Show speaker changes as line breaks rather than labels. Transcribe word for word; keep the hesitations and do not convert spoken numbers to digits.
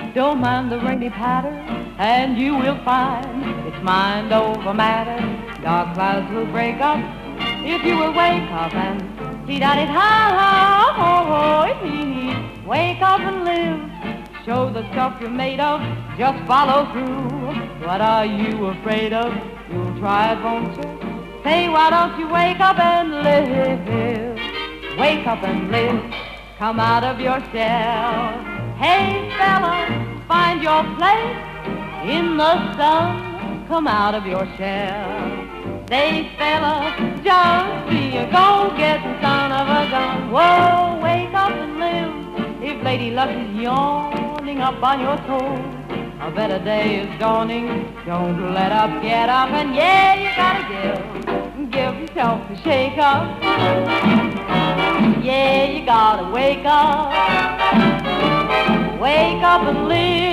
Don't mind the rainy patter, and you will find it's mind over matter. Dark clouds will break up if you will wake up and see that it ha ho ho. Wake up and live. Show the stuff you're made of. Just follow through. What are you afraid of? You'll try it, won't you? Say, why don't you wake up and live? Wake up and live. Come out of your shell. Hey, fella, find your place in the sun. Come out of your shell. Say, fella, just be a go-getting son of a gun. Whoa, wake up and live. If Lady Luck is yawning up on your toes, a better day is dawning. Don't let up, get up, and yeah, you gotta give, give yourself a shake up. Yeah, you gotta wake up, wake up and live.